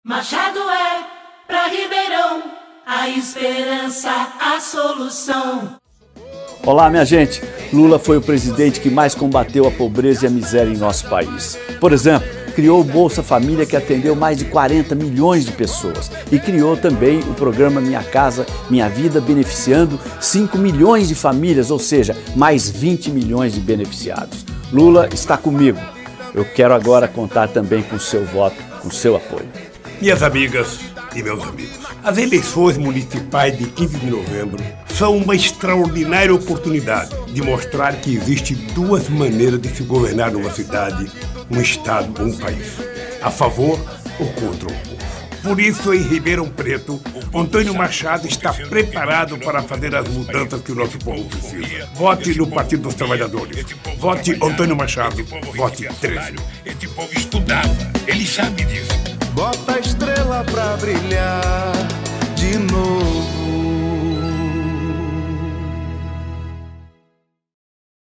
Machado é pra Ribeirão a esperança, a solução. Olá, minha gente. Lula foi o presidente que mais combateu a pobreza e a miséria em nosso país. Por exemplo, criou o Bolsa Família, que atendeu mais de 40 milhões de pessoas. E criou também o programa Minha Casa, Minha Vida, beneficiando 5 milhões de famílias, ou seja, mais 20 milhões de beneficiados. Lula está comigo. Eu quero agora contar também com o seu voto, com o seu apoio. Minhas amigas e meus amigos, as eleições municipais de 15 de novembro são uma extraordinária oportunidade de mostrar que existem duas maneiras de se governar numa cidade, um estado ou um país, a favor ou contra o povo. Por isso, em Ribeirão Preto, Antônio Machado está preparado para fazer as mudanças que o nosso povo precisa. Vote no Partido dos Trabalhadores. Vote Antônio Machado. Vote 13. Esse povo estudava, ele sabe disso. Bota a estrela pra brilhar.